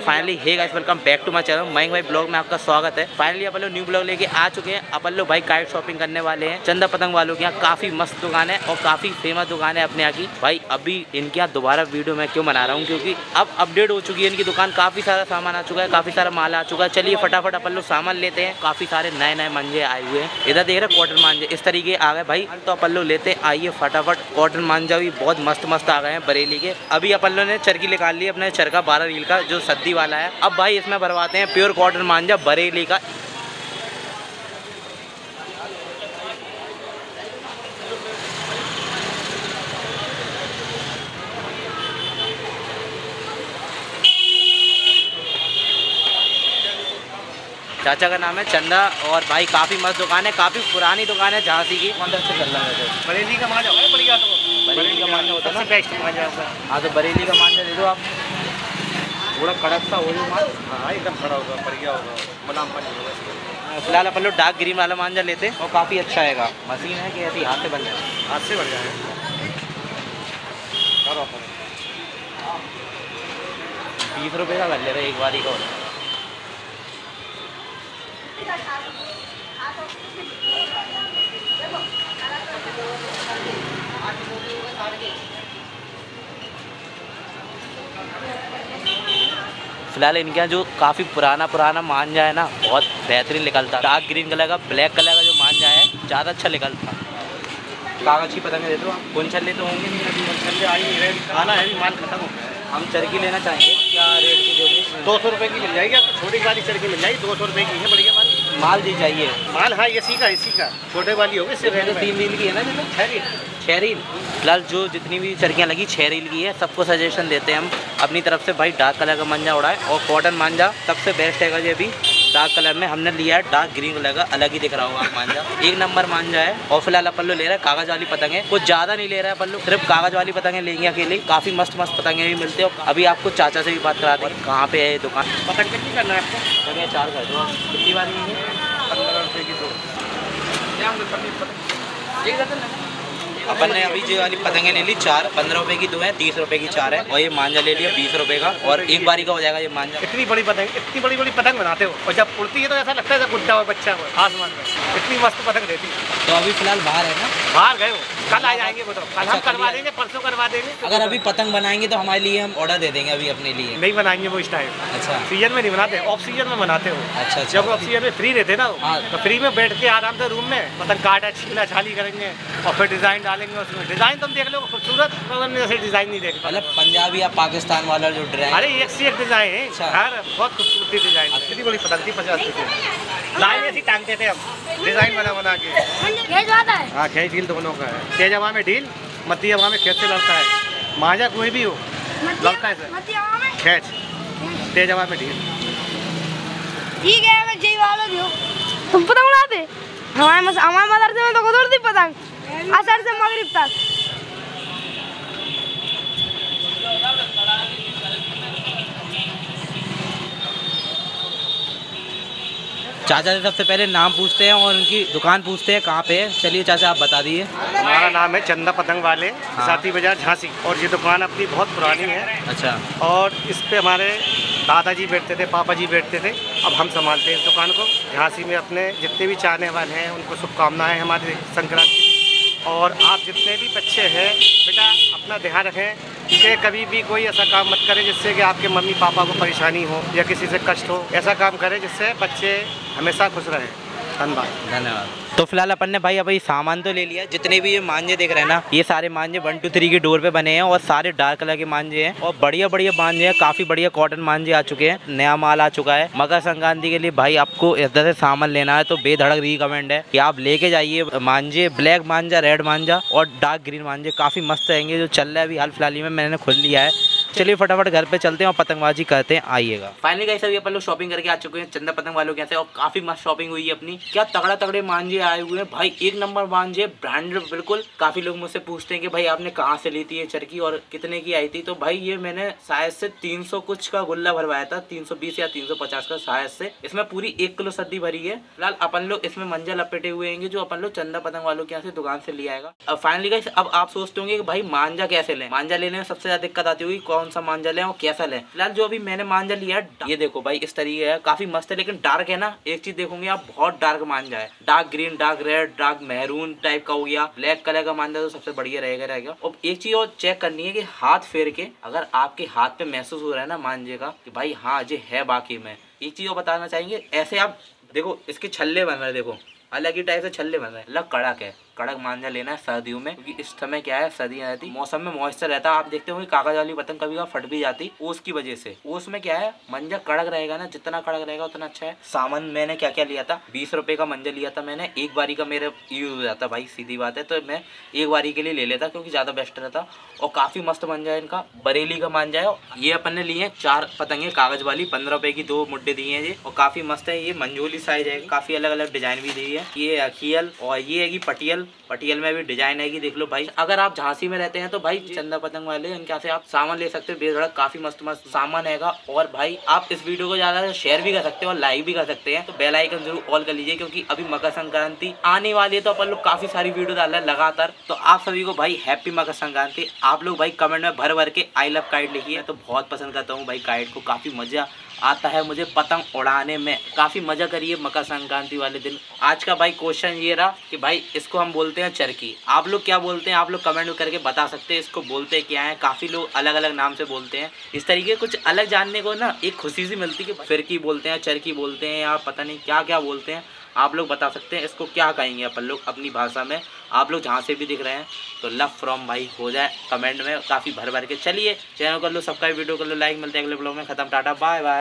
Finally hey guys welcome back to my channel Mayank भाई vlog में आपका स्वागत है। फाइनली अपन लोग न्यू ब्लॉग लेके आ चुके हैं। अपन लोग भाई काइट शॉपिंग करने वाले हैं चंदा पतंग वालों के यहाँ। काफी मस्त दुकान है और काफी फेमस दुकान है अपने यहाँ की। भाई अभी इनके यहाँ दोबारा वीडियो मैं क्यों बना रहा हूँ, क्योंकि अब अपडेट हो चुकी है इनकी दुकान। काफी सारा सामान आ चुका है, काफी सारा माल आ चुका है। चलिए फटाफट अपन लोग सामान लेते हैं। काफी सारे नए नए मांझे आए हुए हैं। इधर देख रहे कॉटन मांझे इस तरीके आ गए भाई, तो अपन लोग लेते आइए फटाफट। कॉटन मांझा भी बहुत मस्त मस्त आ गए हैं बरेली के। अभी अपन लोग ने चरखी निकाल ली अपने चरखा 12 रील का जो सद्दी वाला है। अब भाई इसमें भरवाते हैं प्योर कॉटन मांझा बरेली का। चाचा का नाम है चंदा और भाई काफी मस्त दुकान है, काफी पुरानी दुकान है झांसी की। अंदर से चल रहा है बरेली का मांझा होगा बढ़िया, तो बरेली का मांझा होता है ना, बेस्ट मांझा होगा। हाँ तो बरेली का मांझा दे दो आप, थोड़ा कड़क सा हो जो माल। हाँ एकदम खड़ा होगा, बढ़िया होगा, मुलायम पानी होगा। फिलहाल अपन लोग डार्क ग्रीन वाला मांझा लेते और काफ़ी अच्छा आएगा। मशीन है कि ऐसी हाथ से बन जाए? हाथ से बढ़ जाए। 20 रुपये का कर ले रहे एक बारी का होता है। फिलहाल इनके यहाँ जो काफ़ी पुराना मांझा है ना, बहुत बेहतरीन निकलता है। डार्क ग्रीन कलर का ब्लैक कलर का जो मांझा है ज़्यादा अच्छा निकलता। कागज़ की पतंग दे दो आप। कौन छल्ले तो होंगे नहीं अभी, छल्ले आई रेट खाना है भी, माल खत्म हो गया है। हम चरखी लेना चाहेंगे, क्या रेट की दोगे? 200 रुपये की मिल जाएगी आपको, छोटी वाली चरखी मिल जाएगी 200 रुपये की है, बढ़िया माल दी चाहिए माल। हाँ इसी का छोटे वाली होगी इससे रेट 3 रील की है ना, जैसे 6 रील। फिलहाल जो जितनी भी चरखियाँ लगी 6 रील की है। सबको सजेशन देते हैं हम अपनी तरफ से भाई, डार्क कलर का मांझा उड़ाए और कॉटन मांझा सबसे बेस्ट है। ये भी डार्क कलर में हमने लिया है, डार्क ग्रीन कलर का, अलग ही दिख रहा होगा मांझा। एक नंबर मांझा है। और फिलहाल अपन लोग ले रहे हैं कागज़ वाली पतंगे, कुछ ज़्यादा नहीं ले रहा है अपन लोग, सिर्फ कागज़ वाली पतंगे लेंगे अकेले। काफ़ी मस्त मस्त पतंगे भी मिलते हैं। अभी आपको चाचा से भी बात करा दें कहाँ पे है ये दुकान। पतंग कितनी करना है आपको? पतंगे 4 कर दो। कितनी वाली है? 15 रुपये की 2। अपन ने अभी जो वाली पतंगे ले ली 4, 15 रुपये की 2 है, 30 रुपये की 4 है। और ये मांझा ले लिया 20 रुपये का, और एक बारी का हो जाएगा ये मांझा। इतनी बड़ी पतंग बनाते हो, और जब उड़ती है तो ऐसा लगता है जैसे गुड्डा हो बच्चा हो आसमान में। इतनी मस्त पतंग देती है। तो अभी फिलहाल बाहर है ना? बाहर गए हो, कल आ जाएंगे वो तो। कल हम करवा देंगे, परसों करवा देंगे। अगर अभी पतंग बनाएंगे तो हमारे लिए हम ऑर्डर दे देंगे अभी अपने लिए। नहीं बनाएंगे वो इस टाइम। अच्छा, सीजन में नहीं बनाते, ऑफ सीजन में बनाते हो। अच्छा। जब ऑफ सीजन में फ्री रहते ना, हाँ। तो फ्री में बैठ के आराम से रूम में पतंग काटा छीला छाली करेंगे और फिर डिजाइन डालेंगे उसमें। डिजाइन तुम देख लो खूबसूरत, जैसे डिजाइन नहीं देख मतलब पंजाबी या पाकिस्तान वाला जो डिजाइन। अरे एक से एक डिजाइन है। अच्छा। हर बहुत खूबसूरती डिजाइन। इतनी बड़ी पतंग थी 50 रुपये। लाइन ऐसी टांगते थे हम, डिजाइन बना के। हाँ खेच ढील दोनों का है। तेज हवा में ढील, मध्य हवा में खेच से लड़ता है। मांझा कोई भी हो लड़ता है सर, खेच। तेज हवा में ढील। ठीक है, मैं जय वाला दियो। तुम पतंग उड़ाते? हमारे मदरसे में तो खुद उड़ती पतंग, असर से मगरिब तक। चाचा से सबसे पहले नाम पूछते हैं और उनकी दुकान पूछते हैं कहाँ पे है। चलिए चाचा आप बता दिए। हमारा नाम है चंदा पतंग वाले, हाँ। साथी बाजार झांसी। और ये दुकान अपनी बहुत पुरानी है। अच्छा। और इस पे हमारे दादाजी बैठते थे, पापा जी बैठते थे। अब हम संभालते हैं इस दुकान को। झांसी में अपने जितने भी चाहने वाले हैं उनको शुभकामनाएं हमारे संक्रांति। और आप जितने भी बच्चे हैं बेटा, अपना ध्यान रखें कि कभी भी कोई ऐसा काम मत करें जिससे कि आपके मम्मी पापा को परेशानी हो या किसी से कष्ट हो। ऐसा काम करें जिससे बच्चे हमेशा खुश रहें। धन्यवाद। तो फिलहाल अपन ने भाई अभी सामान तो ले लिया। जितने भी ये मांझे देख रहे हैं ना, ये सारे मांझे 1 2 3 की डोर पे बने हैं और सारे डार्क कलर के मांझे हैं और बढ़िया मांझे हैं। काफी बढ़िया कॉटन मांझे आ चुके हैं, नया माल आ चुका है। मकर संक्रांति के लिए भाई आपको इधर से सामान लेना है तो बेधड़क रिकमेंड है कि आप लेके जाइए मांझे। ब्लैक मांझा, रेड मांझा और डार्क ग्रीन मांझे काफी मस्त रहेंगे। जो चल रहा है अभी हाल फिलहाल में मैंने खुल लिया है। चलिए फटाफट घर पे चलते हैं और पतंगबाजी करते हैं, आइएगा। फाइनली गाइस अभी अपन लोग शॉपिंग करके आ चुके हैं चंदा पतंग वालों के यहाँ से और काफी मस्त शॉपिंग हुई है अपनी। क्या तगड़े मांझे आए हुए हैं भाई, एक नंबर मांझे, ब्रांडेड बिल्कुल। काफी लोग मुझसे पूछते हैं कि भाई आपने कहाँ से ली थी ये चरखी और कितने की आई थी। तो भाई ये मैंने शायद से 300 कुछ का गुल्ला भरवाया था, 320 या 350 का शायद से। इसमें पूरी 1 किलो सद्दी भरी है। फिलहाल अपन लोग इसमें मंजा लपेटे हुए हैं जो अपन लोग चंदा पतंग वालों के यहाँ से दुकान से ले आएगा। अब फाइनली गाइस अब आप सोचते होंगे कि भाई मांझा कैसे लें। मांझा लेने में सबसे ज्यादा दिक्कत आती होगी, कौन कौन सा मांझा लें और कैसा लें। फिलहाल जो अभी मैंने मांझा लिया है ये देखो भाई इस तरीके है, काफी मस्त है लेकिन डार्क है ना। एक चीज देखोगे आप, बहुत डार्क मांझा है, dark green, dark red, dark maroon type का हो गया। ब्लैक कलर का मांझा तो सबसे बढ़िया रहेगा। और एक चीज और चेक करनी है कि हाथ फेर के अगर आपके हाथ पे महसूस हो रहा है ना मांझे का कि भाई हाँ ये है बाकी में। एक चीज और बताना चाहेंगे, ऐसे आप देखो इसके छल्ले बन रहे हैं, देखो अलग ही टाइप से छल्ले बन रहे हैं, अलग कड़क है। कड़क मांझा लेना है सर्दियों में, क्योंकि इस समय क्या है सर्दियां रहती, मौसम में मॉइस्चर रहता है। आप देखते होंगे कागज वाली पतंग कभी कभी फट भी जाती ओस की वजह से। ओस में क्या है मंजा कड़क रहेगा ना, जितना कड़क रहेगा उतना अच्छा है। सामान मैंने क्या क्या लिया था, 20 रुपए का मंजा लिया था मैंने। एक बारी का मेरे यूज हो जाता भाई, सीधी बात है, तो मैं एक बारी के लिए ले लेता क्योंकि ज्यादा बेस्ट रहता। और काफी मस्त मंजा है इनका, बरेली का मांझा है। ये अपन ने लिए 4 पतंगे कागज वाली, 15 रुपए की 2 मुड्डे दिए हैं ये, और काफी मस्त है। ये मंजोली साइज है, काफी अलग अलग डिजाइन भी दी है। ये अखियल और ये है पटियल, पटियल में भी डिजाइन है। देख लो भाई, अगर आप झांसी में रहते हैं तो भाई चंदा पतंग वाले इनके से आप सामान ले सकते हो, बेधड़क काफी मस्त मस्त सामान हैगा। और भाई आप इस वीडियो को ज्यादा शेयर भी कर सकते हो और लाइक भी कर सकते हैं, तो बेल आइकन जरूर ऑल कर लीजिए क्योंकि अभी मकर संक्रांति आने वाली है, तो अपन लोग काफी सारी वीडियो डाल रहे हैं लगातार। तो आप सभी को भाई हैप्पी मकर संक्रांति। आप लोग भाई कमेंट में भर भर के आई लव काइट लिखिए, तो बहुत पसंद करता हूँ भाई काइट को, काफी मजा आता है मुझे पतंग उड़ाने में। काफी मजा करिए मकर संक्रांति वाले दिन। आज का भाई क्वेश्चन ये रहा कि भाई इसको हम बोलते हैं चरखी, आप लोग क्या बोलते हैं, आप लोग कमेंट करके बता सकते हैं इसको बोलते क्या है। काफी लोग अलग अलग नाम से बोलते हैं, इस तरीके कुछ अलग जानने को ना एक खुशी सी मिलती है कि फिरकी बोलते हैं, चरखी बोलते हैं, या पता नहीं क्या क्या बोलते हैं। आप लोग बता सकते हैं इसको क्या कहेंगे अपन लोग अपनी भाषा में। आप लोग जहाँ से भी दिख रहे हैं तो लव फ्रॉम भाई हो जाए कमेंट में, काफ़ी भर भर के। चलिए चैनल कर लो सब्सक्राइब, वीडियो कर लो लाइक। मिलते हैं अगले ब्लॉग में, खत्म, टाटा बाय बाय।